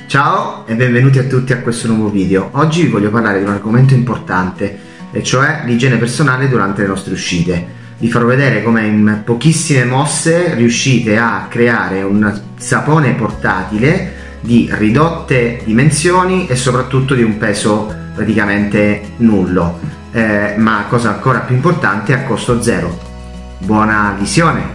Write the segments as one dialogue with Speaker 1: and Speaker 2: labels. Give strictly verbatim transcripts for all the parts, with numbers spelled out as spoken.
Speaker 1: Ciao e benvenuti a tutti a questo nuovo video. Oggi vi voglio parlare di un argomento importante, e cioè l'igiene personale durante le nostre uscite. Vi farò vedere come in pochissime mosse riuscite a creare un sapone portatile di ridotte dimensioni e soprattutto di un peso praticamente nullo, eh, ma cosa ancora più importante, a costo zero. Buona visione!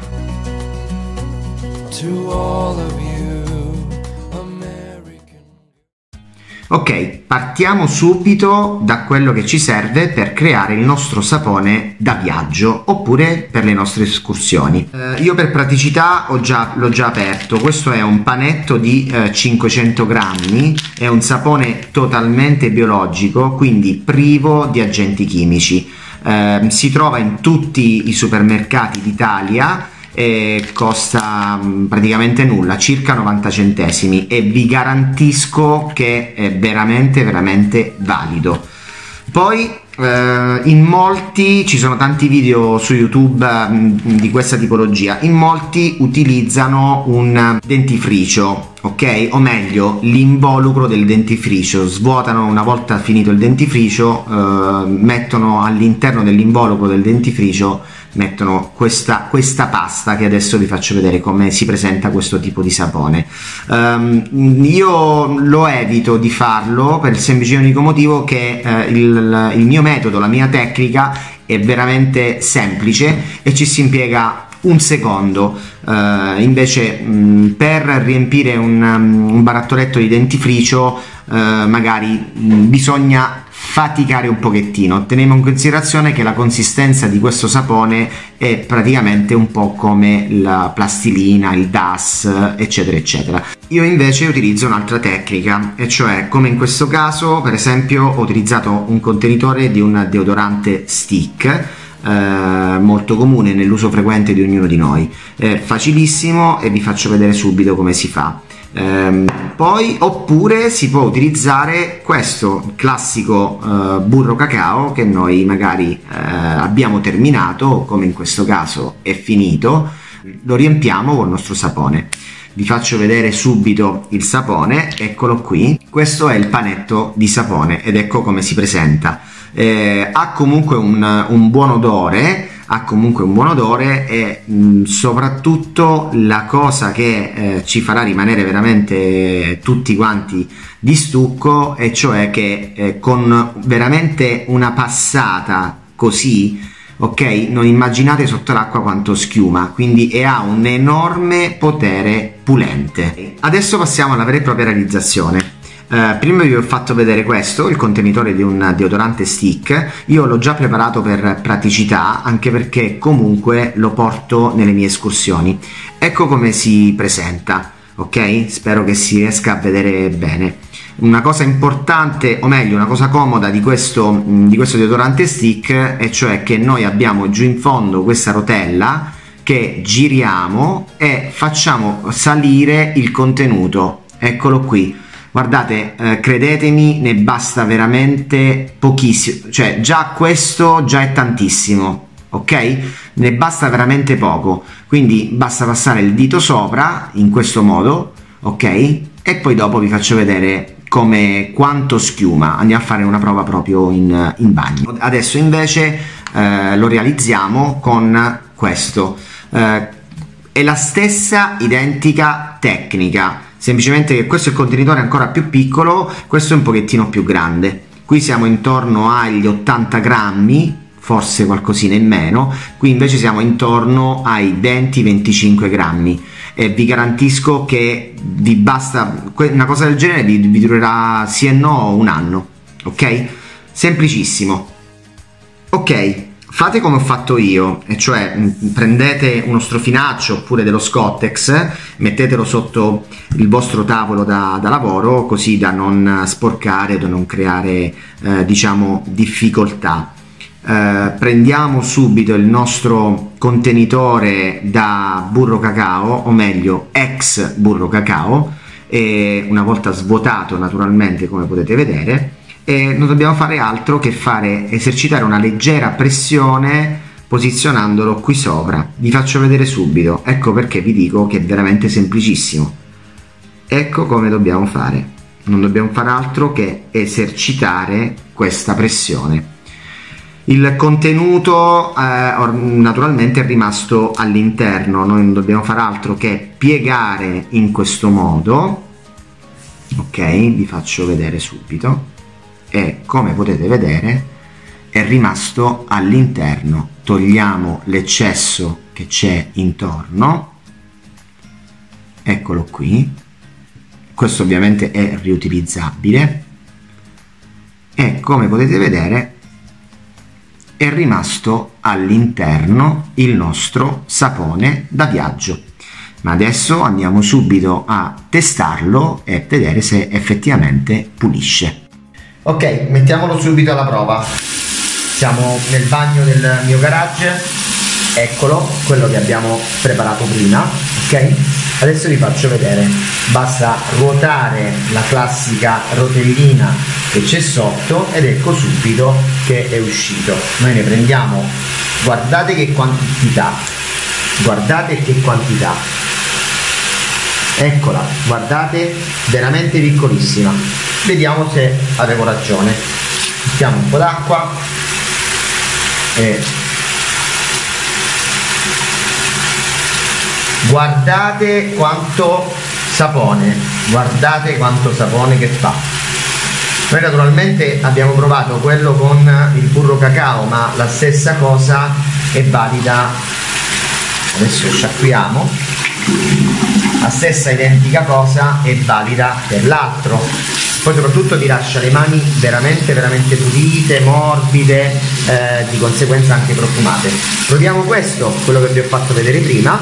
Speaker 1: Ok, partiamo subito da quello che ci serve per creare il nostro sapone da viaggio oppure per le nostre escursioni. Eh, io per praticità ho già, l'ho già aperto. Questo è un panetto di eh, cinquecento grammi, è un sapone totalmente biologico, quindi privo di agenti chimici. Eh, si trova in tutti i supermercati d'Italia e costa praticamente nulla, circa novanta centesimi, e vi garantisco che è veramente veramente valido. Poi eh, in molti, ci sono tanti video su YouTube mh, di questa tipologia, in molti utilizzano un dentifricio, ok? O meglio l'involucro del dentifricio, svuotano una volta finito il dentifricio, eh, mettono all'interno dell'involucro del dentifricio mettono questa, questa pasta, che adesso vi faccio vedere come si presenta questo tipo di sapone. Um, io lo evito di farlo per il semplice e unico motivo che eh, il, il mio metodo, la mia tecnica è veramente semplice e ci si impiega un secondo. Uh, invece mh, per riempire un, um, un barattoletto di dentifricio uh, magari mh, bisogna faticare un pochettino. Teniamo in considerazione che la consistenza di questo sapone è praticamente un po' come la plastilina, il D A S, eccetera eccetera. Io invece utilizzo un'altra tecnica, e cioè, come in questo caso, per esempio, ho utilizzato un contenitore di un deodorante stick, Eh, molto comune nell'uso frequente di ognuno di noi. È facilissimo e vi faccio vedere subito come si fa. Eh, poi oppure si può utilizzare questo classico eh, burro cacao che noi magari eh, abbiamo terminato, come in questo caso è finito, lo riempiamo con il nostro sapone. Vi faccio vedere subito il sapone, eccolo qui. Questo è il panetto di sapone ed ecco come si presenta. Eh, ha comunque un, un buon odore, ha comunque un buon odore e mh, soprattutto la cosa che eh, ci farà rimanere veramente tutti quanti di stucco, e cioè che eh, con veramente una passata così, ok, non immaginate sotto l'acqua quanto schiuma, quindi e ha un enorme potere pulente. Adesso passiamo alla vera e propria realizzazione. Uh, prima vi ho fatto vedere questo, il contenitore di un deodorante stick. Io l'ho già preparato per praticità, anche perché comunque lo porto nelle mie escursioni. Ecco come si presenta, ok? Spero che si riesca a vedere bene. Una cosa importante, o meglio una cosa comoda di questo, di questo deodorante stick, è cioè che noi abbiamo giù in fondo questa rotella che giriamo e facciamo salire il contenuto. Eccolo qui. Guardate, eh, credetemi, ne basta veramente pochissimo, cioè già questo già è tantissimo, ok? Ne basta veramente poco, quindi basta passare il dito sopra in questo modo, ok? E poi dopo vi faccio vedere come quanto schiuma. Andiamo a fare una prova proprio in, in bagno. Adesso invece eh, lo realizziamo con questo. Eh, è la stessa identica tecnica, semplicemente che questo è il contenitore ancora più piccolo, questo è un pochettino più grande. Qui siamo intorno agli ottanta grammi, forse qualcosina in meno, qui invece siamo intorno ai venti venticinque grammi, e vi garantisco che vi basta una cosa del genere, vi, vi durerà sì e no un anno, ok? Semplicissimo. Ok, fate come ho fatto io, e cioè prendete uno strofinaccio oppure dello Scottex, mettetelo sotto il vostro tavolo da, da lavoro, così da non sporcare, da non creare eh, diciamo difficoltà. Eh, prendiamo subito il nostro contenitore da burro cacao, o meglio ex burro cacao, e una volta svuotato naturalmente, come potete vedere, e non dobbiamo fare altro che fare esercitare una leggera pressione posizionandolo qui sopra. Vi faccio vedere subito, ecco perché vi dico che è veramente semplicissimo. Ecco come dobbiamo fare. non dobbiamo fare altro che esercitare questa pressione. Il contenuto eh, naturalmente è rimasto all'interno, noi non dobbiamo fare altro che piegare in questo modo, ok? Vi faccio vedere subito, e come potete vedere è rimasto all'interno. Togliamo l'eccesso che c'è intorno, eccolo qui, questo ovviamente è riutilizzabile, e come potete vedere è rimasto all'interno il nostro sapone da viaggio. Ma adesso andiamo subito a testarlo e vedere se effettivamente pulisce. Ok, mettiamolo subito alla prova. Siamo nel bagno del mio garage, eccolo, quello che abbiamo preparato prima, ok? Adesso vi faccio vedere, basta ruotare la classica rotellina che c'è sotto ed ecco subito che è uscito. Noi ne prendiamo, guardate che quantità, guardate che quantità, eccola, guardate, veramente piccolissima. Vediamo se avevo ragione. Mettiamo un po' d'acqua e guardate quanto sapone, guardate quanto sapone che fa. Noi naturalmente abbiamo provato quello con il burro cacao, ma la stessa cosa è valida, adesso sciacquiamo, la stessa identica cosa è valida per l'altro. Poi soprattutto vi lascia le mani veramente veramente pulite, morbide, eh, di conseguenza anche profumate. Proviamo questo, quello che vi ho fatto vedere prima.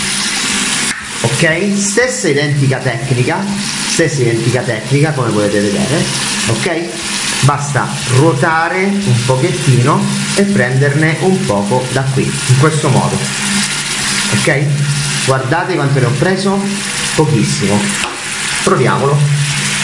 Speaker 1: Ok, stessa identica tecnica, stessa identica tecnica come potete vedere, ok? Basta ruotare un pochettino e prenderne un poco da qui, in questo modo, ok? Guardate quanto ne ho preso, pochissimo. Proviamolo.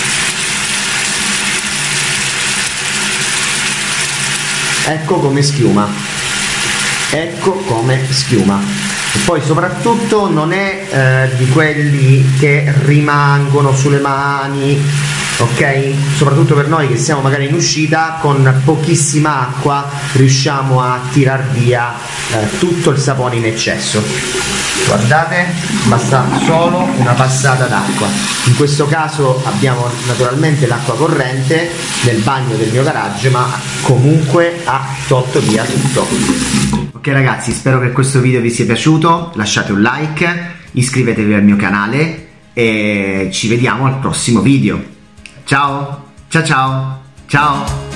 Speaker 1: Ecco come schiuma, ecco come schiuma. E poi soprattutto non è eh, di quelli che rimangono sulle mani, ok? Soprattutto per noi che siamo magari in uscita, con pochissima acqua riusciamo a tirar via eh, tutto il sapone in eccesso. Guardate, basta solo una passata d'acqua. In questo caso abbiamo naturalmente l'acqua corrente nel bagno del mio garage, ma comunque ha tolto via tutto. Ok ragazzi, spero che questo video vi sia piaciuto, lasciate un like, iscrivetevi al mio canale e ci vediamo al prossimo video. Ciao, ciao ciao, ciao!